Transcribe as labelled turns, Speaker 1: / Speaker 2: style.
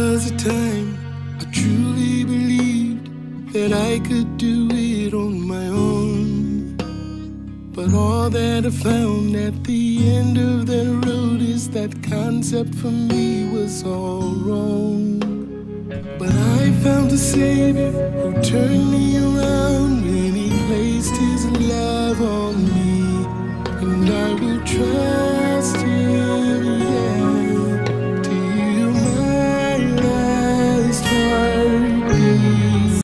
Speaker 1: was a time I truly believed that I could do it on my own. But all that I found at the end of the road is that concept for me was all wrong. But I found a Savior who turned me around when He placed His love on me. And I will try